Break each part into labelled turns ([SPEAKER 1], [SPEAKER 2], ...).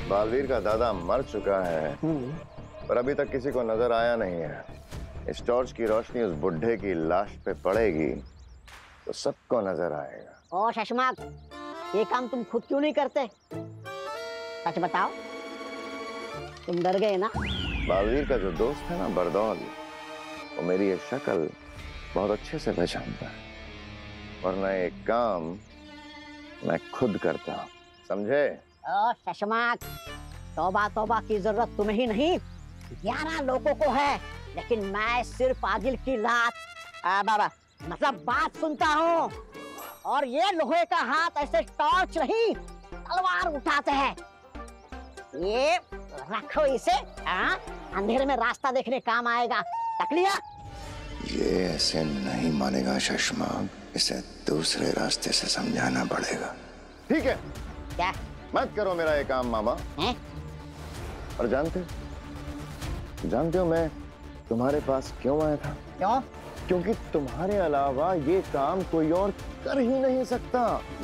[SPEAKER 1] बालवीर का दादा मर चुका है, पर अभी तक किसी को नजर आया नहीं है। इस टॉर्च की रोशनी उस बुढ़े की लाश पे पड़ेगी तो सबको नजर आएगा।
[SPEAKER 2] ओ शशमाग, ये काम तुम खुद क्यों नहीं करते? सच बताओ, तुम डर गए ना?
[SPEAKER 1] बालवीर का जो दोस्त है ना बरदौल, वो मेरी ये शक्ल बहुत अच्छे से पहचानता है, वरना एक काम मैं खुद करता हूँ, समझे?
[SPEAKER 2] ओ शशमाग, तौबा तौबा की जरूरत तुम्हें ही नहीं 11 लोगों को है, लेकिन मैं सिर्फ आगिल की बाबा मतलब बात सुनता हूँ। और ये लोहे का हाथ ऐसे टॉर्च नहीं तलवार उठाते हैं। ये रखो इसे, अंधेरे में रास्ता देखने काम आएगा। रख लिया?
[SPEAKER 1] ये ऐसे नहीं मानेगा शशमाग, इसे दूसरे रास्ते से समझाना पड़ेगा। ठीक है,
[SPEAKER 2] क्या?
[SPEAKER 1] मत करो मेरा ये काम मामा।
[SPEAKER 2] हैं?
[SPEAKER 1] और जानते हो मैं तुम्हारे पास क्यों आया था?
[SPEAKER 2] क्यों?
[SPEAKER 1] क्योंकि तुम्हारे अलावा ये काम कोई और कर ही नहीं सकता।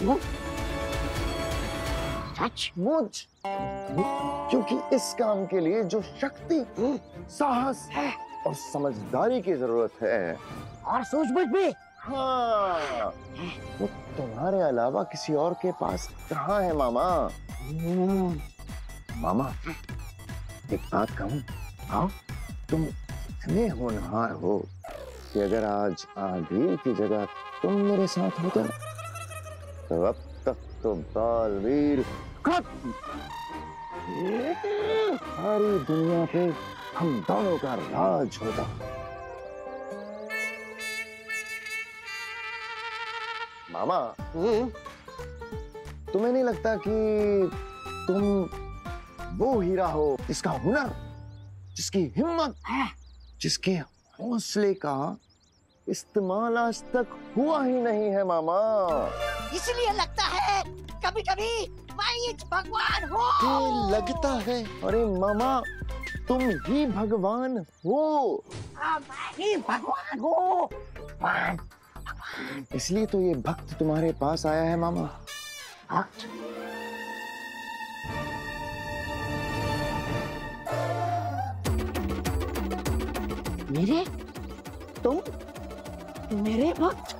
[SPEAKER 2] सचमुच?
[SPEAKER 1] क्योंकि इस काम के लिए जो शक्ति, साहस और समझदारी की जरूरत है,
[SPEAKER 2] और सूझबूझ भी,
[SPEAKER 1] हाँ, वो तुम्हारे अलावा किसी और के पास कहाँ है मामा? मामा, एक बात कहूँ? हाँ? तुम इतने होनहार हो कि अगर आज आगील की जगह तुम मेरे साथ होते तो अब तक तो बालवीर खत्म। सारी दुनिया पे हम दोनों का राज होता। मामा, तुम्हें नहीं लगता कि तुम वो हीरा हो जिसका हुनर, जिसकी हिम्मत, जिसके हौसले का इस्तेमाल आज तक हुआ ही नहीं है मामा?
[SPEAKER 2] इसलिए लगता है कभी कभी मैं भगवान हूँ।
[SPEAKER 1] लगता है? अरे मामा, तुम ही भगवान हो।
[SPEAKER 2] मैं ही भगवान हूँ।
[SPEAKER 1] इसलिए तो ये भक्त तुम्हारे पास आया है मामा।
[SPEAKER 2] भक्त? मेरे? तुम मेरे भक्त?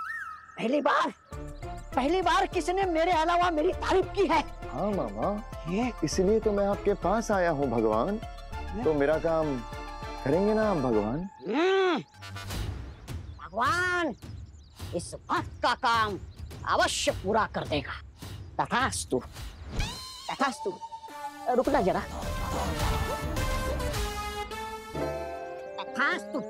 [SPEAKER 2] पहली बार किसी ने मेरे अलावा मेरी तारीफ की है।
[SPEAKER 1] हाँ मामा, इसलिए तो मैं आपके पास आया हूँ भगवान। तो मेरा काम करेंगे ना आप भगवान?
[SPEAKER 2] भगवान इस भक्त का काम अवश्य पूरा कर देगा। तथास्तु, तथास्तु। रुकना जरा। तथास्तु।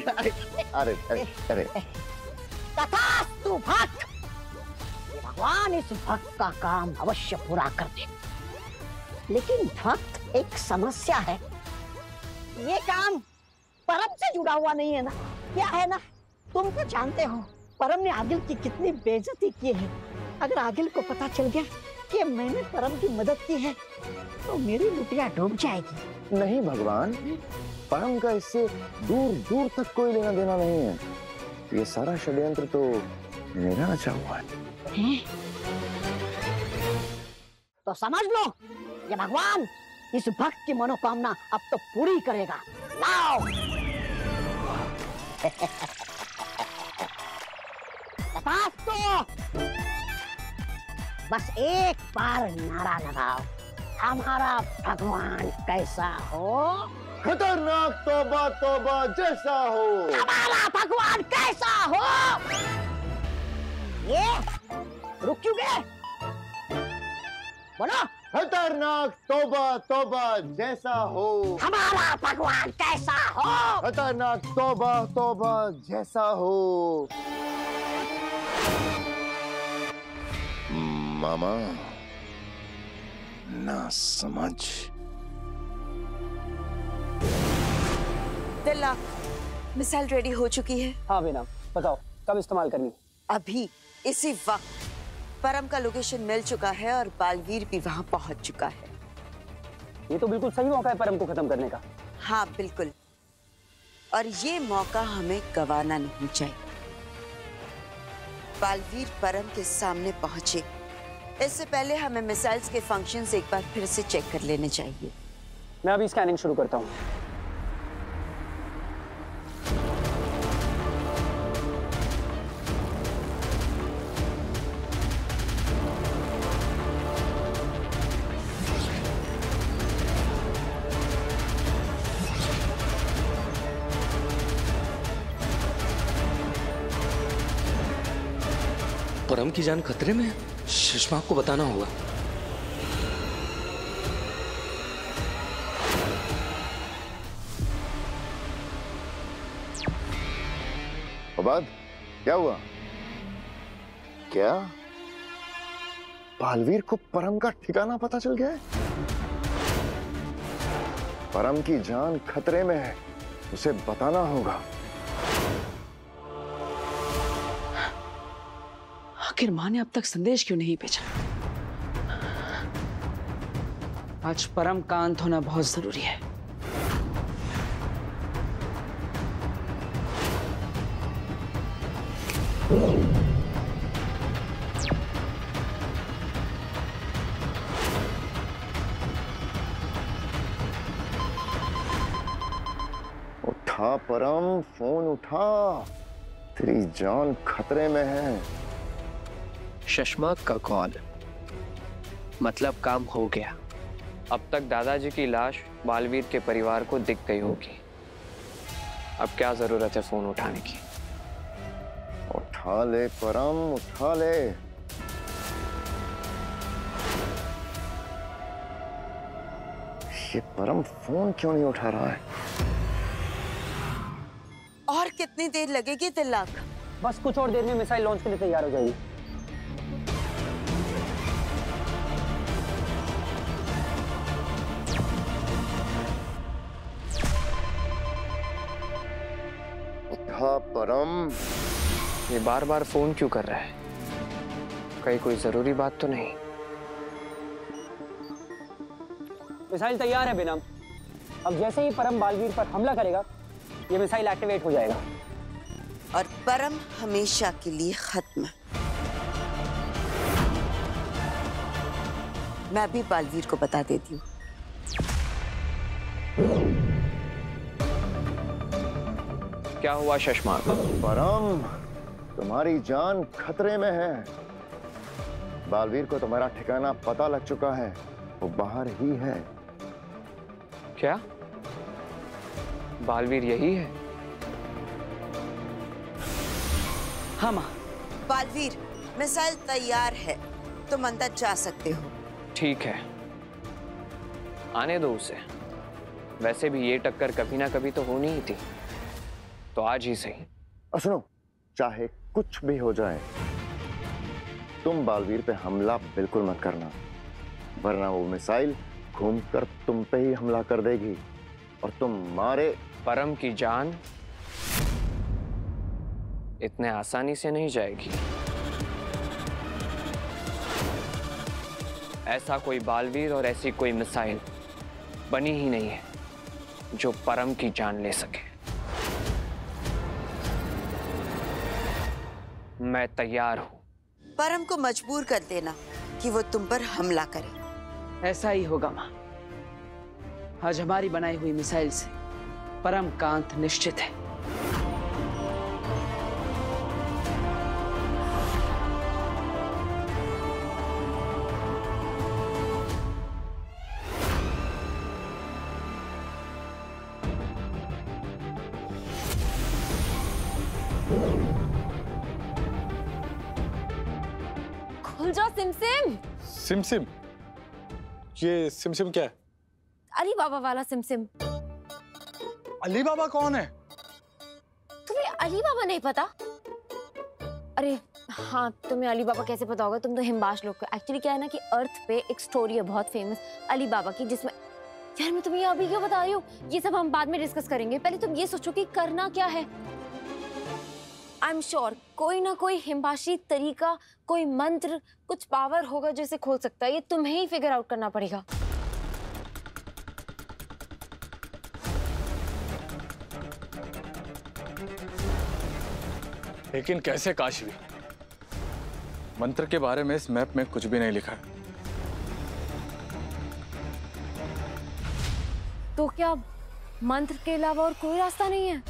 [SPEAKER 1] अरे
[SPEAKER 2] तथास्तु भक्त। भगवान इस भक्त का काम अवश्य पूरा कर देगा। लेकिन भक्त, एक समस्या है। ये काम परम से जुड़ा हुआ नहीं है ना? क्या है ना? तुम तो जानते हो परम ने आगिल की कितनी बेइज्जती की है। अगर आगिल को पता चल गया कि मैंने परम की मदद की है तो मेरी लुटिया डूब जाएगी।
[SPEAKER 1] नहीं भगवान, परम का इससे दूर दूर तक कोई लेना देना नहीं है। ये सारा षड्यंत्र तो मेरा रचा हुआ है।
[SPEAKER 2] तो समझ लो, ये भगवान इस भक्त की मनोकामना अब तो पूरी करेगा। लाओ। तो बस एक बार नारा लगाओ, हमारा भगवान कैसा हो?
[SPEAKER 1] खतरनाक तौबा तौबा जैसा हो।
[SPEAKER 2] हमारा भगवान कैसा हो? ये रुक क्यों गए? बोलो।
[SPEAKER 1] खतरनाक तौबा तौबा जैसा हो।
[SPEAKER 2] हमारा भगवान कैसा हो?
[SPEAKER 1] खतरनाक तौबा तौबा जैसा हो। मामा, ना समझ।
[SPEAKER 3] दिल्ला, मिसाइल रेडी हो चुकी है।
[SPEAKER 4] हाँ बेना, बताओ कब इस्तेमाल करनी?
[SPEAKER 3] अभी इसी वक्त परम का लोकेशन मिल चुका है और बालवीर भी वहां पहुंच चुका है।
[SPEAKER 4] ये तो बिल्कुल सही मौका है परम को खत्म करने का।
[SPEAKER 3] हाँ बिल्कुल, और ये मौका हमें गंवाना नहीं चाहिए। बालवीर परम के सामने पहुंचे, इससे पहले हमें मिसाइल्स के फंक्शंस एक बार फिर से चेक कर लेने चाहिए।
[SPEAKER 4] मैं अभी स्कैनिंग शुरू करता हूँ।
[SPEAKER 5] परम की जान खतरे में है, शशमाग को बताना होगा।
[SPEAKER 1] अबाद, क्या हुआ? क्या बालवीर को परम का ठिकाना पता चल गया है? परम की जान खतरे में है, उसे बताना होगा।
[SPEAKER 6] आखिर माँ ने अब तक संदेश क्यों नहीं भेजा? आज परम का अंत होना बहुत जरूरी है।
[SPEAKER 1] उठा परम, फोन उठा, तेरी जान खतरे में है।
[SPEAKER 7] शशमाग का कॉल, मतलब काम हो गया।
[SPEAKER 8] अब तक दादाजी की लाश बालवीर के परिवार को दिख गई होगी। अब क्या जरूरत है फोन उठाने की?
[SPEAKER 1] उठा ले परम, उठा ले। ये परम फोन क्यों नहीं उठा रहा है?
[SPEAKER 3] और कितनी देर लगेगी तिलक?
[SPEAKER 4] बस कुछ और देर में मिसाइल लॉन्च के लिए तैयार हो जाएगी।
[SPEAKER 1] उठा परम।
[SPEAKER 8] ये बार बार फोन क्यों कर रहा है? कहीं कोई जरूरी बात तो नहीं?
[SPEAKER 4] मिसाइल तैयार है बेनम। अब जैसे ही परम बालवीर पर हमला करेगा, ये मिसाइल एक्टिवेट हो जाएगा
[SPEAKER 3] और परम हमेशा के लिए खत्म। मैं भी बालवीर को बता देती हूँ।
[SPEAKER 8] क्या हुआ शशमाग?
[SPEAKER 1] परम, तुम्हारी जान खतरे में है। बालवीर को तुम्हारा ठिकाना पता लग चुका है, वो बाहर ही है।
[SPEAKER 8] क्या बालवीर यही है?
[SPEAKER 6] हाँ माँ।
[SPEAKER 3] बालवीर, मिसाइल तैयार है, तुम अंदर जा सकते हो।
[SPEAKER 8] ठीक है, आने दो उसे। वैसे भी ये टक्कर कभी ना कभी तो होनी ही थी, तो आज ही सही।
[SPEAKER 1] सुनो, चाहे कुछ भी हो जाए, तुम बालवीर पे हमला बिल्कुल मत करना, वरना वो मिसाइल घूमकर तुम पे ही हमला कर देगी और तुम मारे।
[SPEAKER 8] परम की जान इतने आसानी से नहीं जाएगी। ऐसा कोई बालवीर और ऐसी कोई मिसाइल बनी ही नहीं है जो परम की जान ले सके। मैं तैयार हूं।
[SPEAKER 3] परम को मजबूर कर देना कि वो तुम पर हमला करे।
[SPEAKER 6] ऐसा ही होगा माँ। आज हमारी बनाई हुई मिसाइल से परम का अंत निश्चित है।
[SPEAKER 9] खुल जाओ सिमसिम।
[SPEAKER 10] सिमसिम? ये सिमसिम क्या है?
[SPEAKER 9] अली बाबा वाला सिमसिम।
[SPEAKER 10] अली बाबा कौन है?
[SPEAKER 9] तुम्हें अली बाबा नहीं पता? अरे हाँ, तुम्हें अली बाबा कैसे पता होगा, तुम तो हिमबाश लोग हो। एक्चुअली क्या है ना कि अर्थ पे एक स्टोरी है बहुत फेमस अली बाबा की, जिसमें यार मैं तुम्हें अभी क्यों बता रही हूँ, ये सब हम बाद में डिस्कस करेंगे। पहले तुम ये सोचो कि करना क्या है। आई एम श्योर कोई ना कोई हिमबाशी तरीका, कोई मंत्र, कुछ पावर होगा जो इसे खोल सकता है। ये तुम्हें ही फिगर आउट करना पड़ेगा।
[SPEAKER 10] लेकिन कैसे काशवी? मंत्र के बारे में इस मैप में कुछ भी नहीं लिखा है।
[SPEAKER 9] तो क्या मंत्र के अलावा और कोई रास्ता नहीं है?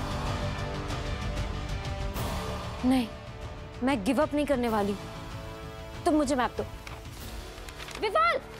[SPEAKER 9] नहीं, मैं गिव अप नहीं करने वाली। तुम मुझे मैप दो। विशाल!